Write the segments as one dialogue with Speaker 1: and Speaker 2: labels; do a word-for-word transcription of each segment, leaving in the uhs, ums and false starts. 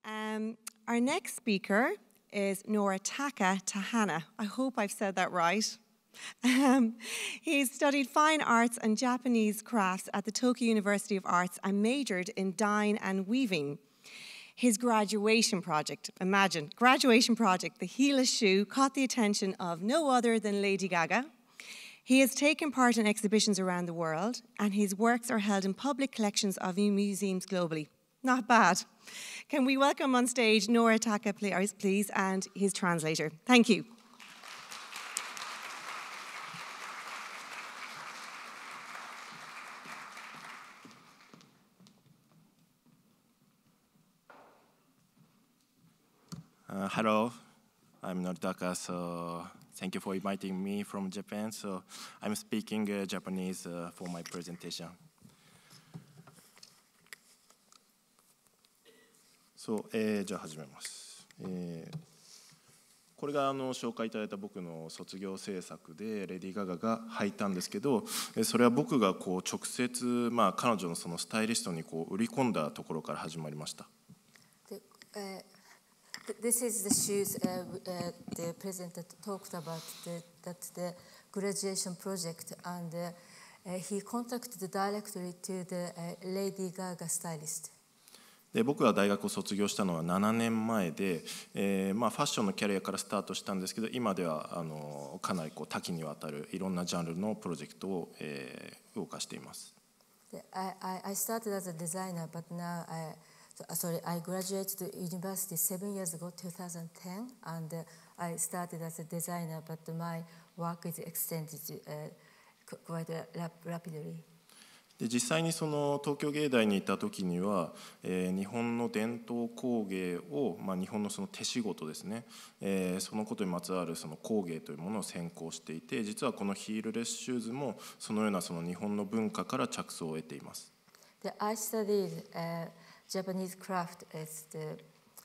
Speaker 1: Um, our next speaker is Noritaka Tahana. I hope I've said that right. Um, he's studied fine arts and Japanese crafts at the Tokyo University of Arts and majored in dyeing and weaving. His graduation project, imagine, graduation project, the heelless shoe, caught the attention of no other than Lady Gaga. He has taken part in exhibitions around the world, and his works are held in public collections of museums globally. Not bad. Can we welcome on stage Noritaka, please, and his translator. Thank you.
Speaker 2: Uh, hello, I'm Noritaka. So thank you for inviting me from Japan. So I'm speaking uh, Japanese uh, for my presentation. そう、えー、じゃあ始めます。えー、これがあの紹介いただいた僕の卒業制作でレディー・ガガが履いたんですけど、それは僕がこう直接、まあ、彼女のそのスタイリストにこう売り込んだところから始まりました。
Speaker 3: で、えー This is the shoes uh, uh, the president talked about the, that the graduation project, and uh, uh, he contacted directly to the uh, Lady Gaga stylist.
Speaker 2: で僕が大学を卒業したのはななねんまえで、えーまあ、ファッションのキャリアからスタートしたんですけど、今ではあのかなりこう多岐にわたるいろんなジャンルのプロジェクトを、えー、動かしています。
Speaker 3: I, I, I started as a designer, but now I So, sorry, I graduated university seven years ago, two thousand ten, and uh, I started as a designer, but my work is extended uh, quite rap rapidly.
Speaker 2: で実際にその東京芸大にいた時には、えー、日本の伝統工芸を、まあ、日本のその手仕事ですね、えー、そのことにまつわるその工芸というものを専攻していて、実はこのヒールレスシューズもそのようなその日本の文化から着想を得ています。
Speaker 3: で I studied、uh, Japanese craft is the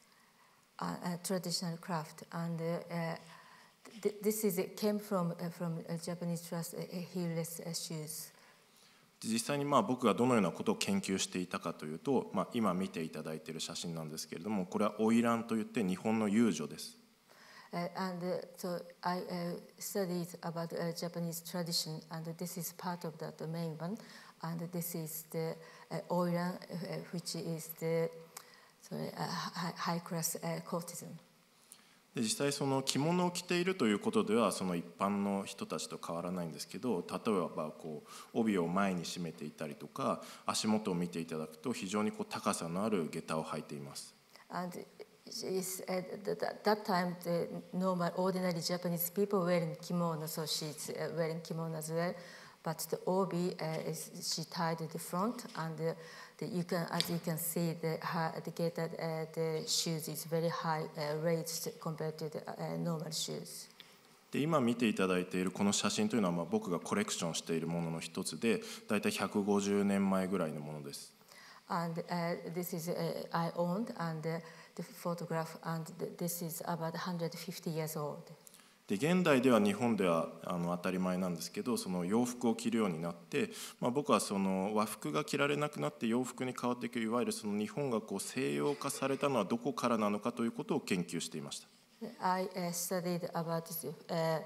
Speaker 3: uh, uh, traditional craft, and uh, th this is it came from uh, from uh, Japanese trust uh, heelless uh, shoes.
Speaker 2: 実際にまあ僕がどのようなことを研究していたかというと、まあ、今見ていただいている写真なんですけれども、これは花魁といって日本の遊女です。
Speaker 3: Uh, and uh, so I uh, studied about uh, Japanese tradition, and this is part of that, the main one. And this is the uh, Oiran, uh, which is the sorry, uh, high class uh, courtesan.
Speaker 2: で実際その着物を着ているということではその一般の人たちと変わらないんですけど、例えばこう帯を前に締めていたりとか、足元を見ていただくと非常にこう高さのある下駄を履いています。
Speaker 3: And is at that, that time the normal ordinary Japanese people wearing kimono, so she's uh, wearing kimono as well. But the obi uh, is she tied at the front, and uh, the, you can, as you can see, the the gate uh, the shoes is very high uh, raised compared to the uh, normal shoes.
Speaker 2: で今見ていただいているこの写真というのはまあ僕がコレクションしているものの一つで、だいたいひゃくごじゅうねんまえぐらいのものです。
Speaker 3: And uh, this is uh, I owned, and uh, the photograph, and this is about one hundred fifty years old.
Speaker 2: で現代では日本ではあの当たり前なんですけど、その洋服を着るようになって、まあ、僕はその和服が着られなくなって洋服に変わっていく、いわゆるその日本がこう西洋化されたのはどこからなのかということを研究していました。
Speaker 3: I uh, studied about uh,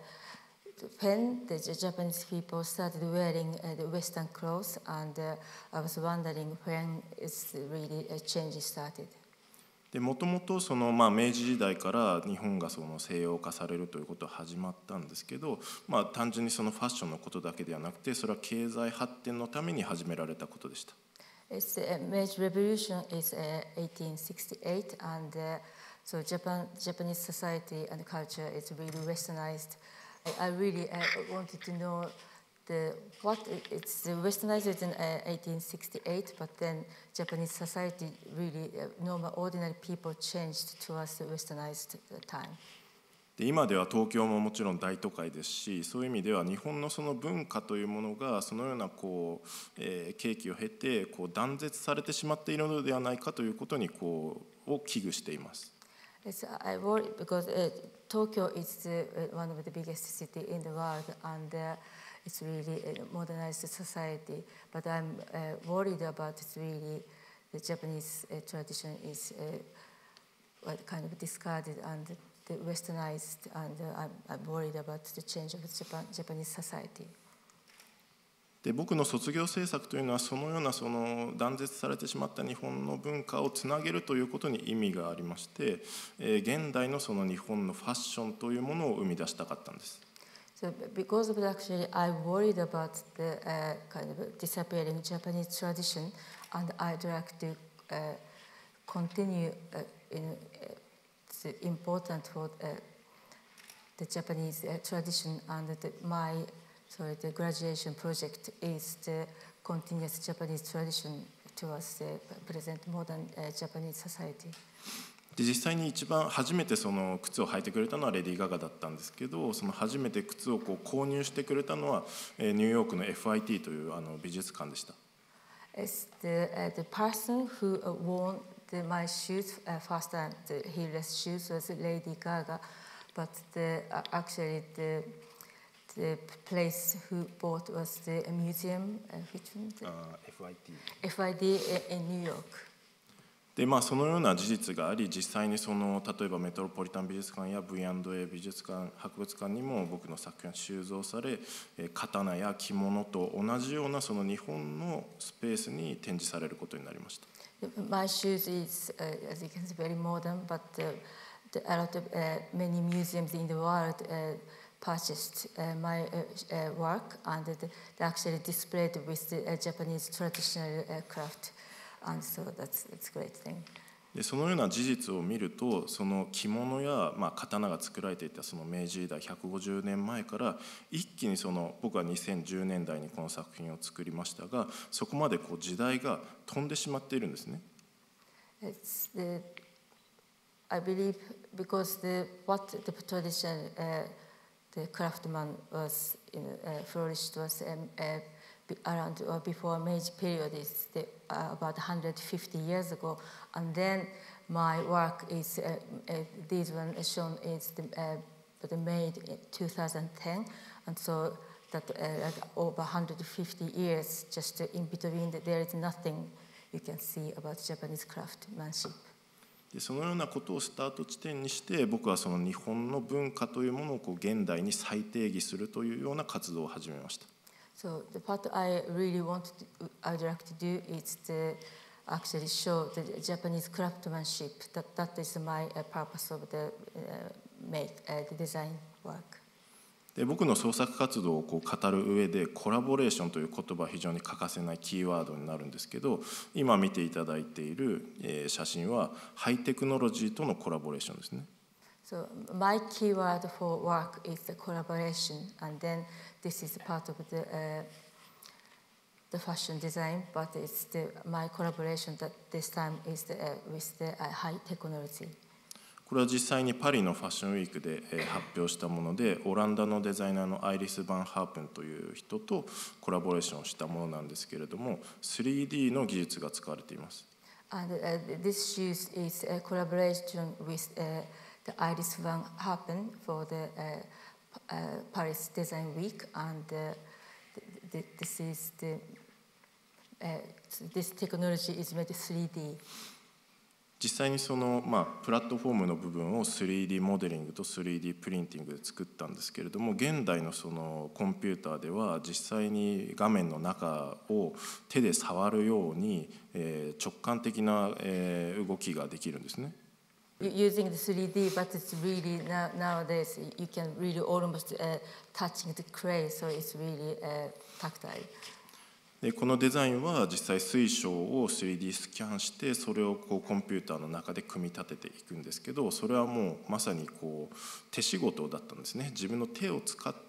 Speaker 3: when the Japanese people started wearing uh, the Western clothes, and uh, I was wondering when it's really a change started.
Speaker 2: でもともとそのまあ明治時代から日本がその西洋化されるということは始まったんですけど、まあ、単純にそのファッションのことだけではなくて、それは経済発展のために始められたことでした。
Speaker 3: It's the Meiji Revolution is uh, eighteen sixty-eight, and uh, so Japan, Japanese society and culture is really westernized. I, I really uh, wanted to know the what it's westernized in uh, eighteen sixty-eight, but then Japanese society really uh, normal ordinary people changed towards the westernized time.
Speaker 2: で今では東京ももちろん大都会ですし、そういう意味では日本のその文化というものがそのようなこう、えー、契機を経てこう断絶されてしまっているのではないかということにこうを危惧しています。
Speaker 3: Yes, I worry because uh, Tokyo is uh, one of the biggest cities in the world, and uh, it's really a modernized society. But I'm uh, worried about it's really the Japanese uh, tradition is uh, what kind of discarded and the westernized, and uh, I'm, I'm worried about the change of Japan, Japanese society.
Speaker 2: で僕の卒業制作というのはそのようなその断絶されてしまった日本の文化をつなげるということに意味がありまして、えー、現代のその日本のファッションというものを生み出したかったんです。
Speaker 3: So because of that, actually, I worried about the uh, kind of disappearing Japanese tradition, and I'd like to uh, continue uh, in uh, it's important for uh, the Japanese uh, tradition, and the, my sorry the graduation project is the continuous Japanese tradition towards the present modern uh, Japanese society.
Speaker 2: で実際に一番初めてその靴を履いてくれたのはレディー・ガガだったんですけど、その初めて靴をこう購入してくれたのはニューヨークの エフアイティー というあの美術館でした。
Speaker 3: It's the, uh, the person who uh, wore the, my shoes uh, first time, the heelless shoes, was Lady Gaga, but the, uh, actually the, the place who bought was the museum, uh, which one? The,
Speaker 2: uh, エフアイティー
Speaker 3: エフアイディー in New York.
Speaker 2: でまあ、そのような事実があり、実際にその例えばメトロポリタン美術館や ブイアンドエー 美術館博物館にも僕の作品が収蔵され、刀や着物と同じようなその日本のスペースに展示されることになりました。
Speaker 3: My shoes is, uh, as you can see, very modern, but uh, the, a lot of uh, many museums in the world uh, purchased uh, my uh, uh, work, and they actually displayed with the uh, Japanese traditional uh, craft. And so that's, that's a great thing.
Speaker 2: でそのような事実を見ると、その着物や、まあ、刀が作られていたその明治時代ひゃくごじゅうねんまえから一気にその僕はにせんじゅうねんだいにこの作品を作りましたが、そこまでこう時代が飛んでしまっているんですね。
Speaker 3: It's the, I believe because the, what the tradition uh, the craftsman was in, uh, flourished was um, uh, around or before Meiji period is the, uh, about one hundred fifty years ago, and then my work is uh, uh, this one is shown is the, uh, made in two thousand ten, and so that uh, over one hundred fifty years just in between there is nothing you can see about Japanese craftsmanship.
Speaker 2: でそのようなことをスタート地点にして僕はその日本の文化というものをこう現代に再定義するというような活動を始めました。
Speaker 3: So the part I really want to, I would like to do is to actually show the Japanese craftsmanship. That that is my uh, purpose of the uh, make uh, the design work.
Speaker 2: で僕の創作活動をこう語る上でコラボレーションという言葉は非常に欠かせないキーワードになるんですけど、今見ていただいている、えー、写真はハイテクノロジーとのコラボレーションですね。
Speaker 3: So my keyword for work is the collaboration, and then this is part of the uh, the fashion design, but it's the, my collaboration that this time is the, uh, with the uh, high technology.
Speaker 2: これは実際にパリのファッションウィークで発表したもので、オランダのデザイナーのアイリス・バンハープンという人とコラボレーションしたものなんですけれども、スリーディー の技術が使われています。
Speaker 3: And uh, this shoes is a collaboration with uh, the Iris Van Herpen for the uh, uh, Paris Design Week, and uh, th th this is the uh, this technology is madeスリーディー。
Speaker 2: 実際にその、まあ、プラットフォームの部分を スリーディー モデリングと スリーディー プリンティングで作ったんですけれども、現代のそのコンピューターでは実際に画面の中を手で触るように、えー、直感的な、えー、動きができるんですね。
Speaker 3: Using theスリーディー, but it's really now, nowadays you can really almost uh, touching the clay, so it's really uh, tactile.
Speaker 2: でこのデザインは実際水晶を スリーディー スキャンしてそれをこうコンピューターの中で組み立てていくんですけど、それはもうまさにこう手仕事だったんですね。自分の手を使って、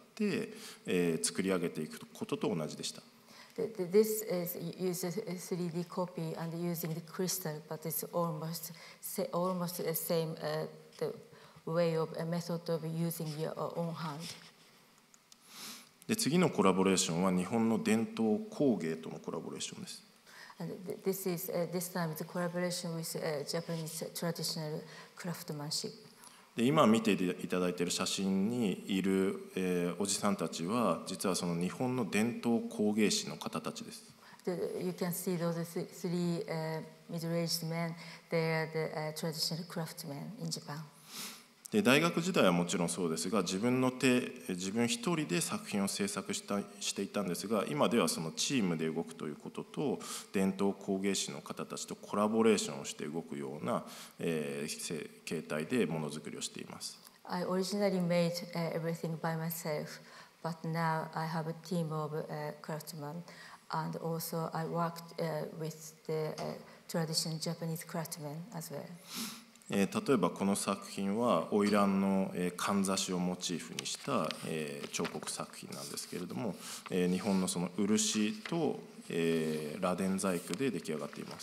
Speaker 2: えー、作り上げていくことと同じでした。
Speaker 3: This is uses aスリーディー copy and using the crystal, but it's almost almost the same uh, the way of a method of using your own hand.
Speaker 2: で次のコラボレーションは日本の伝統工芸とのコラボレーションです。
Speaker 3: And this is uh, this time it's a collaboration with uh, Japanese traditional craftsmanship.
Speaker 2: で今見ていただいている写真にいる、えー、おじさんたちは実はその日本の伝統工芸士の方たちです。
Speaker 3: the, you can see those th- three uh, middle-aged men. They are the uh, traditional craftsmen in Japan.
Speaker 2: で大学時代はもちろんそうですが、自分の手自分一人で作品を制作したしていたんですが、今ではそのチームで動くということと、伝統工芸士の方たちとコラボレーションをして動くような、えー、形態でものづくりをしています。
Speaker 3: I originally made uh, everything by myself, but now I have a team of uh, craftsmen, and also I worked uh, with the uh, traditional Japanese craftsmen as well.
Speaker 2: えー、例えばこの作品は花魁の、えー、かんざしをモチーフにした、えー、彫刻作品なんですけれども、えー、日本のその漆と、えー、螺鈿細工で出来上がっています。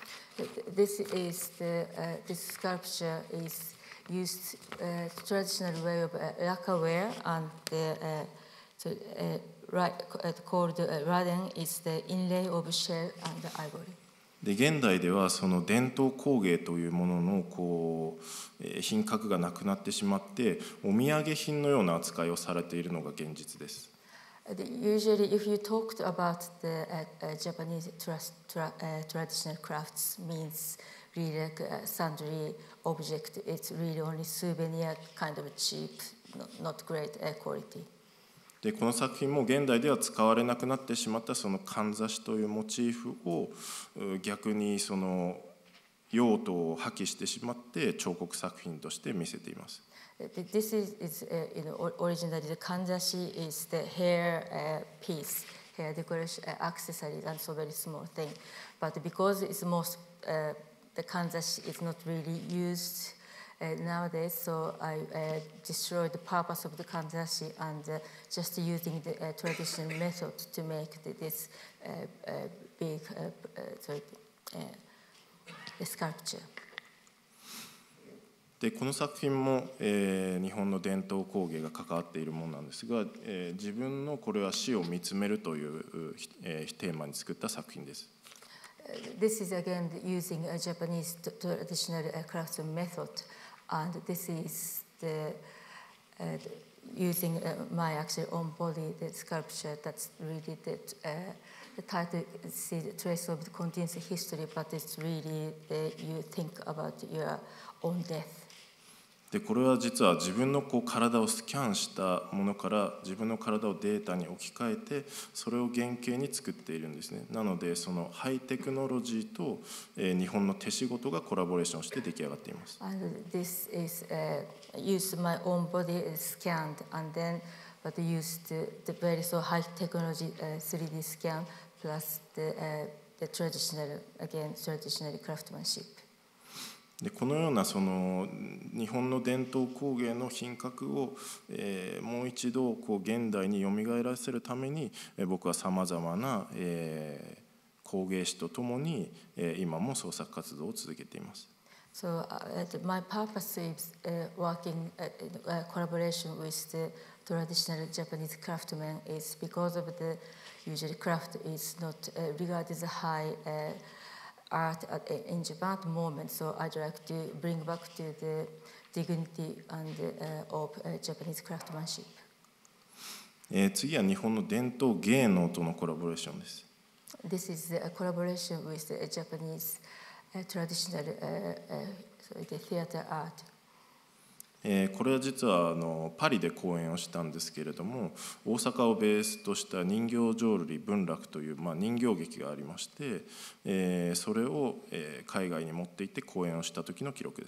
Speaker 3: This is the uh, this sculpture is used uh, traditional way of uh, lacquerware, and the uh, so, uh, right, uh, called uh, raden is the inlay of shell and ivory.
Speaker 2: で現代ではその伝統工芸というもののこう、えー、品格がなくなってしまってお土産品のような扱いをされているのが現実です。
Speaker 3: Usually, if you talked about the uh, uh, Japanese tra- tra- uh, traditional crafts, means really like a sundry object. It's really only souvenir, kind of cheap, not, not great uh, quality.
Speaker 2: でこの作品も現代では使われなくなってしまったそのかんざしというモチーフを逆にその用途を破棄してしまって彫刻作品として見せています。
Speaker 3: This is, is uh, you know, originally the kanzashi is the hair uh, piece, hair decoration, uh, accessories, and so very small thing. But because it's most, uh, the kanzashi is not really used uh, nowadays, so I uh, destroyed the purpose of the kanzashi and uh, just using the uh, traditional method to make the, this uh, uh, big uh, uh, sorry, uh, sculpture.
Speaker 2: でこの作品も、えー、日本の伝統工芸が関わっているものなんですが、えー、自分のこれは死を見つめるという、えー、テーマに作った作品です。
Speaker 3: This is again using a Japanese traditional craftsman method, and this is the uh, using uh, my actual own body, the sculpture. That's really the uh, the title. See the trace of the continuous history, but it's really the, you think about your own death.
Speaker 2: でこれは実は自分のこう体をスキャンしたものから自分の体をデータに置き換えてそれを原型に作っているんですね。なのでそのハイテクノロジーと、えー、日本の手仕事がコラボレーションして出来上がっています。
Speaker 3: And this is uh, use my own body scanned and then but used the, the very so high technology uh, スリーディー scan plus the uh, the traditional again traditional craftsmanship.
Speaker 2: でこのようなその日本の伝統工芸の品格を、えー、もう一度こう現代によみがえらせるために、えー、僕はさまざまな、えー、工芸士とともに、えー、今も創作活動を続けています。
Speaker 3: So uh, my purpose is uh, working uh, in uh, collaboration with the traditional Japanese craftsmen is because of the usually craft is not uh, regarded as a high uh, art at, in Japan at the moment. So I'd like to bring back to the dignity and uh, of uh, Japanese craftsmanship.
Speaker 2: えー、次は日本の伝統芸能とのコラボレーションです。
Speaker 3: This is a collaboration with the Japanese uh, traditional uh, uh, sorry, the theater art.
Speaker 2: えー、これは実はあのパリで公演をしたんですけれども大阪をベースとした人形浄瑠璃文楽という、まあ、人形劇がありまして、えー、それを、えー、海外に持って行って公演をした時の記録です。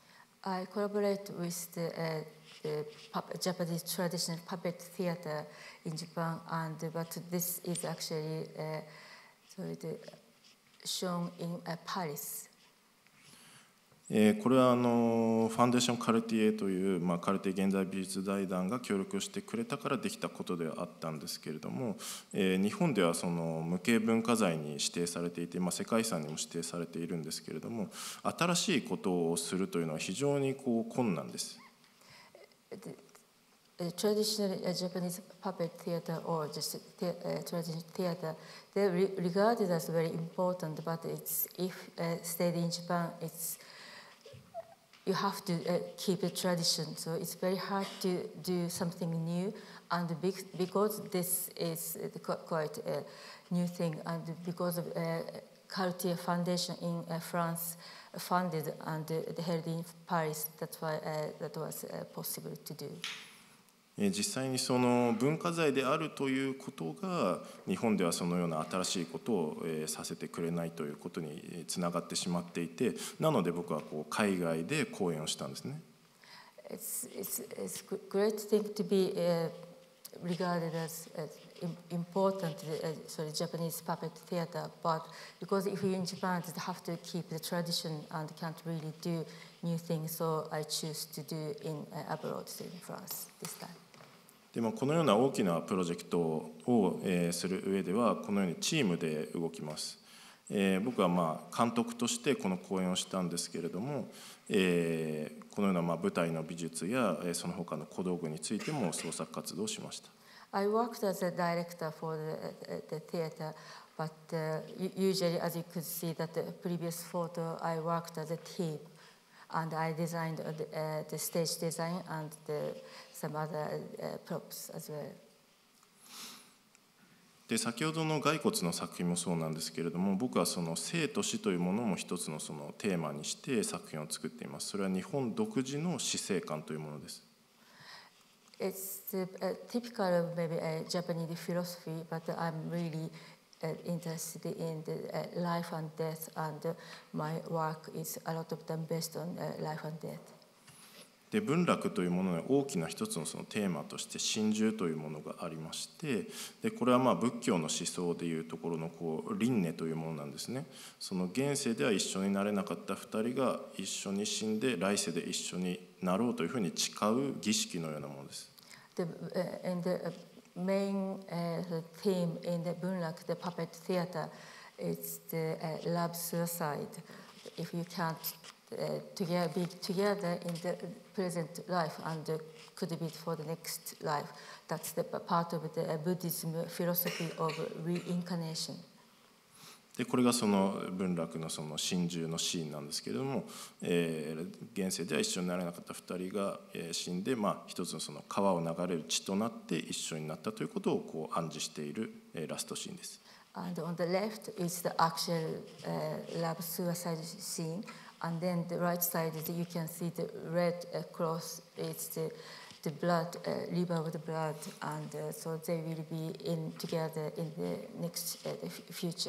Speaker 3: I collaborate with the, uh, the Japanese traditional puppet theater in Japan, and but this is actually uh, sorry, the, shown in uh, Paris.
Speaker 2: えー、これはあのファンデーションカルティエという、まあ、カルティエ現代美術財団が協力してくれたからできたことではあったんですけれども、えー、日本ではその無形文化財に指定されていて、まあ、世界遺産にも指定されているんですけれども新しいことをするというのは非常にこう困難です。
Speaker 3: The traditional uh, Japanese puppet theater or just the, uh, traditional theater, they're re- regarded as very important, but it's if uh, stayed in Japan, it's you have to uh, keep a tradition, so it's very hard to do something new. And big, because this is quite uh, new thing. And because of uh, Cartier Foundation in uh, France funded and uh, held in Paris, that's why uh, that was uh, possible to do.
Speaker 2: 実際にその文化財であるということが日本ではそのような新しいことをさせてくれないということにつながってしまっていて、なので僕はこう海外で講演をしたんですね。
Speaker 3: It's it's it's a great thing to be uh, regarded as uh, important, uh, sorry, Japanese puppet theater. But because if you're in Japan, you have to keep the tradition and can't really do new things. So I choose to do in uh, abroad, so in France this time.
Speaker 2: でもこのような大きなプロジェクトを、えー、する上ではこのようにチームで動きます。えー、僕はまあ監督としてこの講演をしたんですけれども、えー、このようなまあ舞台の美術や、えー、その他の小道具についても創作活動をしました。
Speaker 3: I worked as a director for the, the theater, but uh, usually, as you could see that the previous photo, I worked as a team, and I designed uh, the, uh, the stage design and the, some other uh, props as well.
Speaker 2: で先ほどの骸骨の作品もそうなんですけれども、僕はその生と死というものも一つのそのテーマにして作品を作っています。それは日本独自の死生観というものです。
Speaker 3: It's the, uh, typical of maybe a Japanese philosophy, but I'm really uh, interested in the uh, life and death, and uh, my work is a lot of them based on uh, life and death.
Speaker 2: で文楽というものの大きな一つのそのテーマとして心中というものがありまして、でこれはまあ仏教の思想でいうところのこう輪廻というものなんですね。その現世では一緒になれなかったふたりが一緒に死んで来世で一緒になろうというふうに誓う儀式のようなものです。
Speaker 3: The, uh, and the main uh, the theme in the Bunrak, the puppet theater, is the uh, love suicide. If you can't uh, together, be together in the present life and uh, could be for the next life, that's the part of the uh, Buddhism philosophy of reincarnation.
Speaker 2: でこれがその文楽のその心中のシーンなんですけれども、えー、現世では一緒になれなかったふたりが、えー、死んで、まあ、一つのその川を流れる血となって一緒になったということをこう暗示している、えー、ラストシーンです。
Speaker 3: And on the left is the actual uh, love suicide scene, and then the right side is you can see the red uh, cross. It's the the blood, uh, river of the blood, and uh, so they will be in together in the next uh, the future.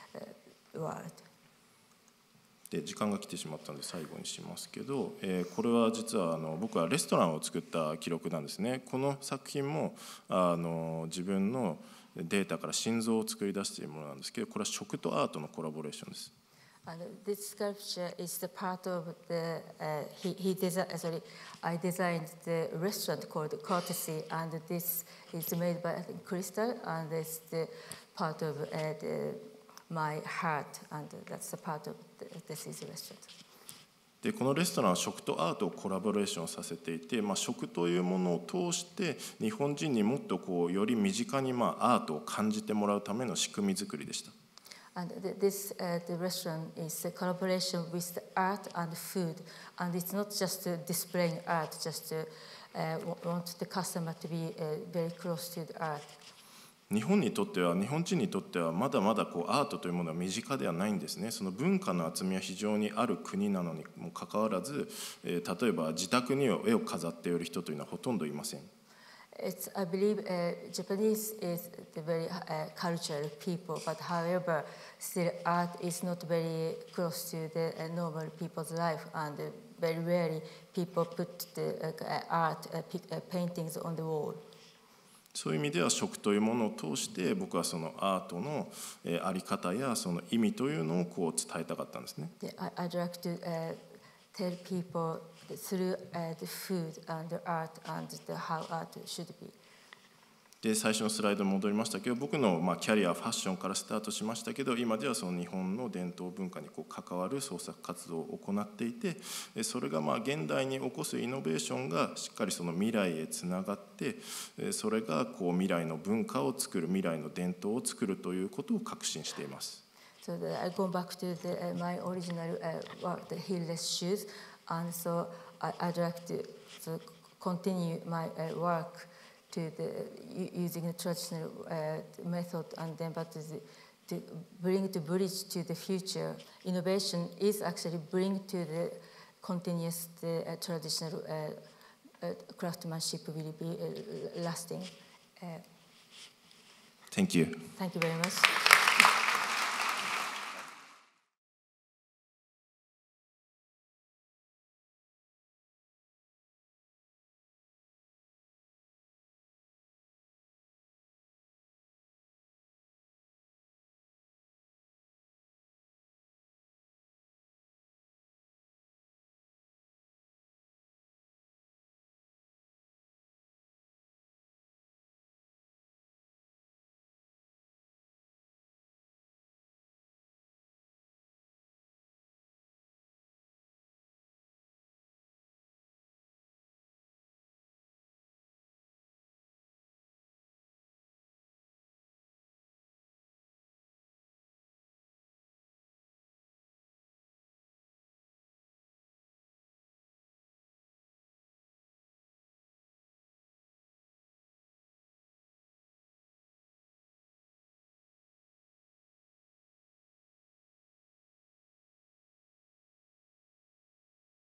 Speaker 2: で時間が来てしまったので最後にしますけど、えー、これは実はあの僕はレストランを作った記録なんですね。この作品もあの自分のデータから心臓を作り出しているものなんですけど、これは食とアートのコラボレーションです。
Speaker 3: And this sculpture is the part of the uh, he he desi- sorry I designed the restaurant called Courtesy, and this is made by I think Crystal, and it's the part of uh, the my heart, and that's the part of the, this is a restaurant.
Speaker 2: でこのレストランは食とアートをコラボレーションさせていて、まあ、食というものを通して日本人にもっとこうより身近にまあアートを感じてもらうための仕組み作りでした。
Speaker 3: And this uh, the restaurant is a collaboration with the art and food, and it's not just uh, displaying art, just to uh, want the customer to be uh, very close to the art.
Speaker 2: 日本にとっては日本人にとってはまだまだこうアートというものは身近ではないんですね。その文化の厚みは非常にある国なのにもかかわらず、えー、例えば自宅に絵を飾っている人というのはほとんどいません。
Speaker 3: It's, I believe uh, Japanese is the very uh, cultural people, but however, still art is not very close to the uh, normal people's life, and uh, very rarely people put the uh, art, uh, uh, paintings on the wall.
Speaker 2: そういう意味では食というものを通して僕はそのアートのあり方やその意味というのをこう伝えたかったんですね。
Speaker 3: I'd like to uh, tell people through uh, the food and the art and the how art should be.
Speaker 2: で最初のスライドに戻りましたけど、僕のまあキャリアファッションからスタートしましたけど、今ではその日本の伝統文化にこう関わる創作活動を行っていて、それがまあ現代に起こすイノベーションがしっかりその未来へつながって、それがこう未来の文化を作る、未来の伝統を作るということを確信しています。
Speaker 3: So I go back to the, uh, my original uh, work, the heelless shoes, and so I, I'd like to so continue my uh, work to the using the traditional uh, method, and then but the, to bring the bridge to the future. Innovation is actually bring to the continuous the uh, traditional uh, uh, craftsmanship will be uh, lasting. Uh,
Speaker 2: Thank you.
Speaker 3: Thank you very much.